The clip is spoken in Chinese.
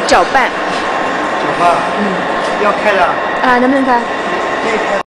搅拌。 搅拌。要开的。 啊，能不能开？ 可以开。